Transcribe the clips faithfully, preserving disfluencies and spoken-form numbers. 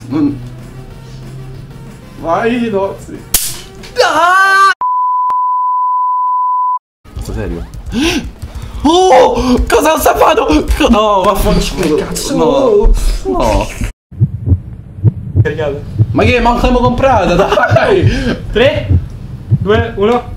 Non... Vai, no, sì. Ah! Sto serio? Oh! Cosa ho saputo? No, vaffanculo. Cazzo! No! No! Caricato. Ma che manco comprata, dai! tre, due, uno.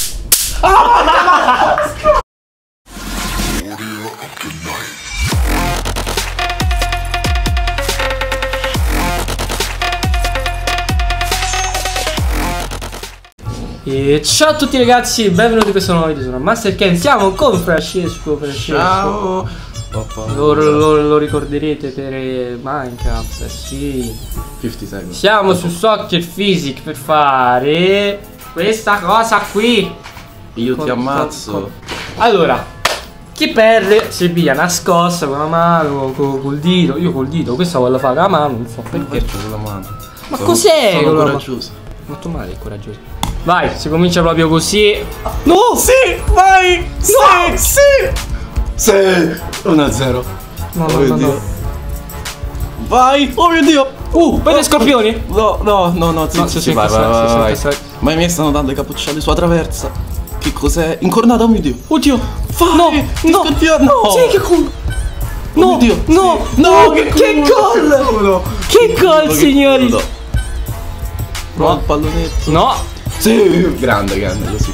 E ciao a tutti ragazzi, benvenuti in questo nuovo video, sono Master Ken, siamo con Francesco, Francesco. Ciao! Lo, lo, lo ricorderete per Minecraft, eh, sì. cinquanta secondi. Siamo su Soccer Physics per fare questa cosa qui. Io Con- ti ammazzo. con- Allora, chi perde si piglia una scossa con la mano, con, col dito. Io col dito, questa voglio fare con la mano, non so perché. Perché con la mano? Ma Sono- cos'è? Sono con la mano? coraggioso. Molto male, è coraggioso. Vai, si comincia proprio così. No! Sì! Vai! No! Sì! Sì! uno a zero. No, Oh no, mio no, Dio. no. Vai! Oh mio Dio! Uh, vedi scorpioni? No, no, no, no, sì, No, sì, sì, sì, vai, sì, vai, sì, vai, sì, vai. sì, sì. Ma i miei stanno dando i cappucciali sulla traversa. Che cos'è? Incornata, oh mio Dio! Oddio! Vai! No, Ti no. scorpione, no! Sì, che culo! Oh No, mio Dio! no, sì. no, No, che, che gol! culo, culo. Che gol, Che signori! culo. Prova il pallonetto. No! Sì, grande, grande, così.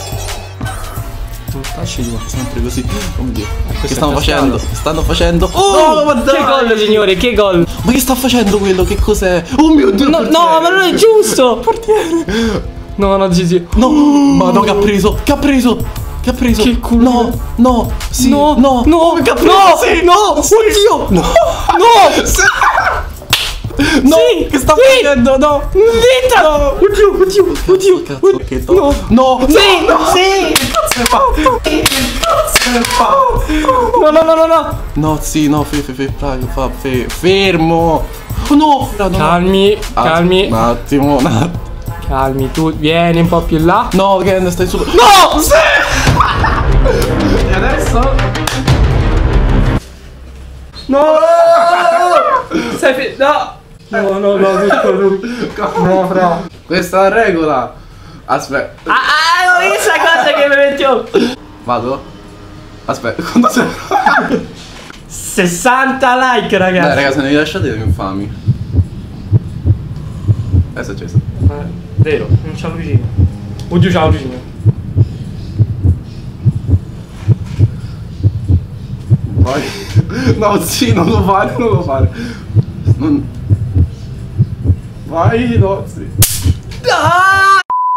Non facci due. Sempre così. Oh mio Dio. questo Che è stanno cascato. facendo? Stanno facendo. Oh, no, ma dai! che gol, signore, che gol! Ma che sta facendo quello? Che cos'è? Oh mio Dio! No, portiere. no, ma non è giusto! Portiere! No, no, sì, sì. No! Ma no, che ha preso? Che ha preso? Che ha preso? Che culo. No, no, sì, No, no, no, che ha preso? no, Sì, no, sì. oddio! No, No! sì. No, Sì, che sta sì. facendo? No, Zitta! no. Oddio, oddio, oddio! Cazzo, che to- No! no, Sì, no, sì! che cazzo hai fatto? Che cazzo hai fatto? No, no, no, no, no! No, sì, no, fe, fe, fe, fa, fa, fe, fermo. Oh no, no, no. Calmi, Ah, calmi, Un attimo, un attimo. calmi, tu vieni un po' più in là. No, Ken, stai super. No! Sì! E adesso? No! Sei fi- no! No, no, no, piccolo. No, fra. Questa è la regola. Aspetta. Ah, ah, ho visto la cosa che mi mettiamo. Vado? Aspetta, quando sei? sessanta like, ragazzi. Dai, raga, se ne vi lasciate siamo infami. Adesso è acceso. Eh, vero, non c'è vicino. Oddio, c'è vicino. Vai. No, sì, non lo fare, non lo fare. Non... Vai, no, sì. Ah!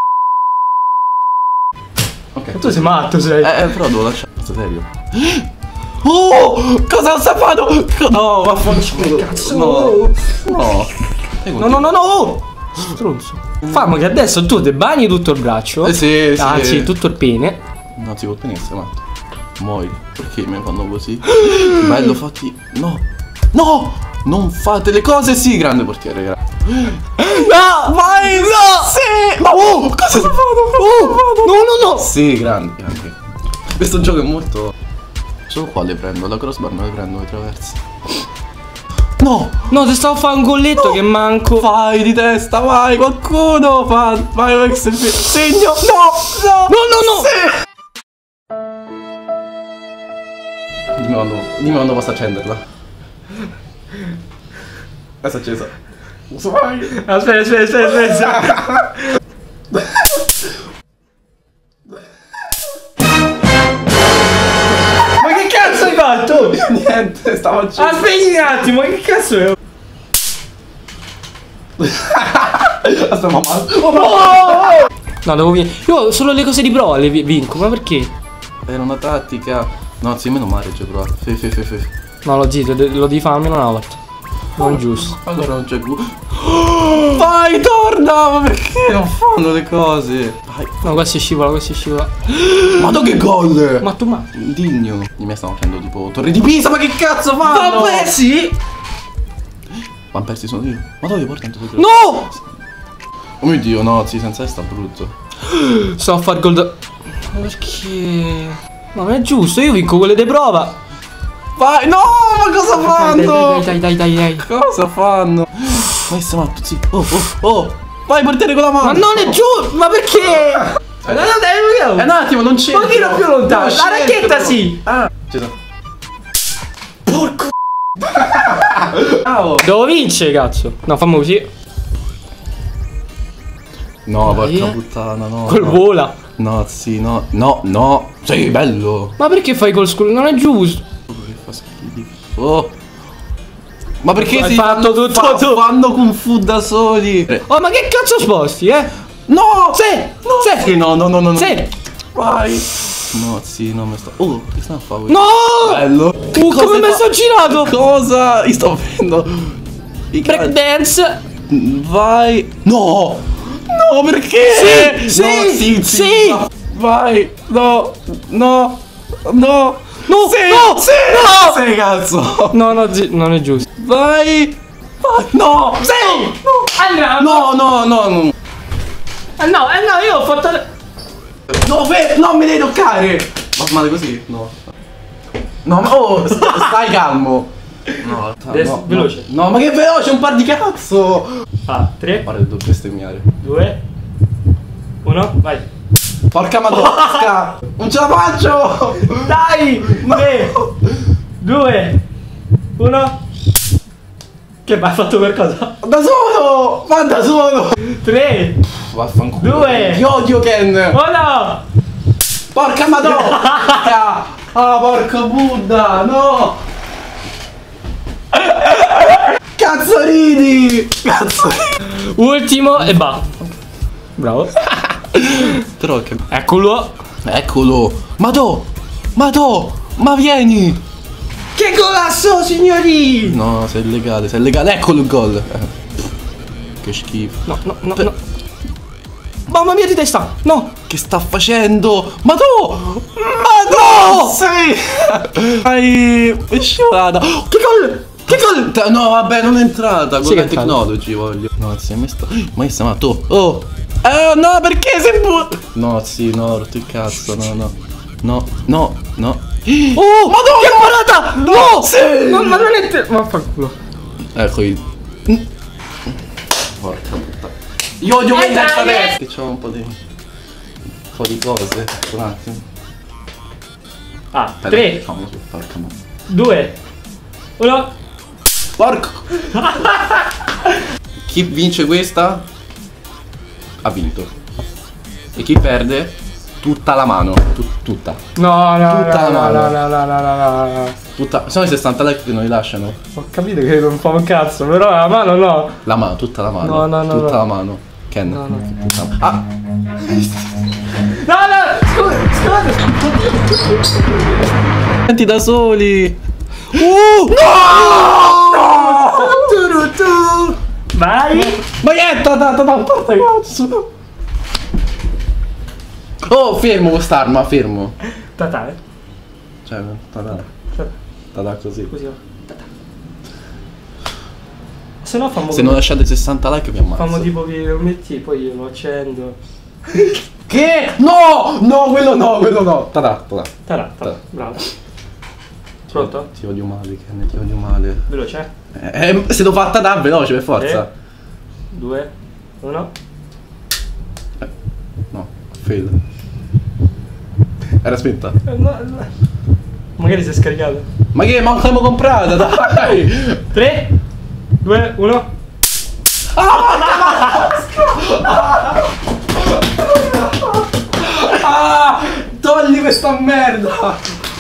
Ok. Tu sei matto, sei. Eh, eh, però devo lasciare. Sto serio. Oh! Cosa ho saputo? No, vaffanculo. Cazzo. No. No. No, no, no, no! Stronzo. Fammi che adesso tu ti bagni tutto il braccio. Eh sì, sì. Anzi, tutto il pene. No, si può benissimo, matto. Muori. Perché mi fanno così? Bello, fatti. No. No! Non fate le cose, sì, grande portiere, grazie. No! Vai! No! Sì! Ma oh! Cosa sta facendo? Oh! No, no, no! Sì, grande, grande. Questo gioco è molto. Solo qua le prendo, la crossbar non le prendo le traverse. No! No, ti stavo a fare un golletto che manco. Vai di testa, vai, qualcuno! Fa... Vai, vai, se... segno! No! No! No, no, no! Sì! Dimmi quando, dimmi quando posso accenderla. Adesso è accesa. Vai! Aspetta, aspetta, aspetta, aspetta. Ma che cazzo hai fatto? Niente, stavo accendendo. Aspetti un attimo, che cazzo è? Aspetta, mamma. Oh! No, devo vincere. Io solo le cose di prova le vi- vinco, ma perché? Era una tattica. No, sì, meno male ci ho provato. Fe, fe, fe, fe. No, lo zitto, de- lo devi fare almeno una volta. Non giusto. Allora non c'è più. Vai, torna! Ma perché non fanno le cose? Vai. No, questo è scivola, questo è scivola. Madò che gol! Ma tu ma. Indigno. I miei stanno facendo tipo torre di Pisa, ma che cazzo fanno? Vabbè, sì! Van Persie sono io. Ma dove porta tanto di No! Oh mio Dio, no, sì, senza sta brutto. Sto a far gol da. Ma perché? No, non è giusto, io vinco quelle di prova. Vai, no, ma cosa Dai, fanno? dai, dai, dai, dai, dai. Cosa fanno? Ma sei matto, sì. Oh, oh, oh. Vai portiere con la mano. Ma non è giù! Ma perché? Eh, No, no, eh, un attimo, non c'è. un pochino più lontano. La racchetta sì. Ah, ci sono. Porco. Bravo. Devo vincere, cazzo. No, fammi così. No, Dai. porca puttana, no. Col no. vola. No, sì, no. No, no. Sei bello. Ma perché fai col scuro? Non è giusto. Che fa schifo. Oh. Ma perché Hai si fatto tutto fa, tu. fanno kung fu da soli? Oh, ma che cazzo sposti, eh? No! Sì! No! Sì! No, no, no, no, no. Sì! Vai! No, sì, no, mi sto. Oh, che sta a fare? No! Bello! Uh, come mi sono girato? Cosa? Io sto vedendo. I Break calci. dance! Vai! No! No, perché? Sì, No, sì, sì, sì, sì. no. Vai! No! No! No! No! Sì! No! Sì! No! Sei cazzo! No, no, zi- non è giusto. Vai! Vai! No! Sì! Andiamo! No, no, no, no! Eh no, eh no, io ho fatto. No, fe- non mi devi toccare! Ma male così? No. No, ma oh, st- stai calmo. No, Adesso, no, veloce. No, ma che veloce, un par di cazzo! Ah, tre, Guarda che devo bestemmiare. due, uno, vai. Porca madosca! Non ce la faccio! Dai! tre, due, uno. Che vai, hai fatto qualcosa? Da solo! Ma da solo! tre, Vaffanculo. Due. Ti odio Ken! uno. Porca madosca! Ah, porco Buddha! No! Cazzo ridi! Cazzo ridi! Ultimo e basta. Bravo. Però che... Eccolo. Eccolo! Madò! Madò! Ma vieni! Che golasso, signori! No, sei illegale, sei illegale. Eccolo il gol! Eh. Che schifo. No, no, no, no. Mamma mia di testa! No! Che sta facendo? Madò! Madò! Sì! Hai... è scivolata! Che gol! Che gol! T- No, vabbè, non è entrata. Con Sì, la che è entrata. technology voglio. No, sì, ma sta. Ma che sei matto? Oh! Eh, no, perché sei bu... No, sì, no, ho rotto il cazzo. No, no. No, no, no. Oh! Madonna! Che parata! No! Sì! Ma, ma non è te... Ma fa culo. Ecco il. Porca puttana. Io odio Eh, vendetta dai, adesso. Che c'ho un po' di. Un po' di cose. Un attimo. Ah, Aspetta, tre, facciamolo su, porca madre. due, uno. Porco! Chi vince questa ha vinto. E chi perde tutta la mano. Tut- tutta. No, no, Tutta no, la no, mano. no, no, no, no, no, no. Tutta. Sono i sessanta like che non li lasciano. Ho capito che non fa un cazzo, però la mano no. La mano, tutta la mano. No, no, no, Tutta no. la mano. Ken. No, no. Tutta la- Ah! No, no, scusa, scusa. Senti da soli. Uh! No! No! Vai. Maietta, da, da, da, porta cazzo. Oh, fermo quest'arma, fermo. Tata, eh. Cioè, tada, tada così. Così va. Tata. Se no fammo. Se non lasciate sessanta like vi ammazzo. Fammo tipo che lo metti e poi io lo accendo. Che? No! No, quello no, quello no. Tada, tada. Tata, tata. Bravo. Pronto? Ti odio male, Ken, ti odio male. Veloce, eh? Eh, se devo fatta da veloce, per forza. Tre, due, uno. No, fail. Era spenta. Eh, no, no. Magari si è scaricato. Ma che? Ma l'abbiamo comprata, dai! tre, due, uno. Ah! Togli questa merda!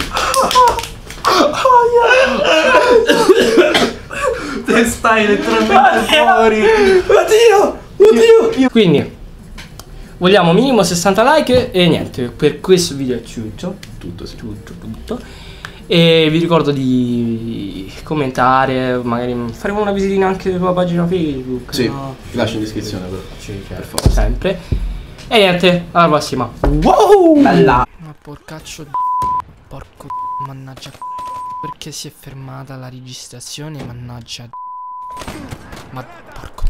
Te stai letteralmente fuori! Oddio! Oddio! Quindi vogliamo minimo sessanta like e niente, per questo video è tutto. Tutto, sì. Tutto, tutto. E vi ricordo di commentare, magari faremo una visitina anche sulla pagina Facebook. Sì, no? ti lascio in descrizione però. Sì, certo, Per forza. sempre. E niente, alla prossima. Wow! Bella! Ma porcaccio d***o, porco d***o, mannaggia c***o. Perché si è fermata la registrazione, mannaggia d***o. Ma porco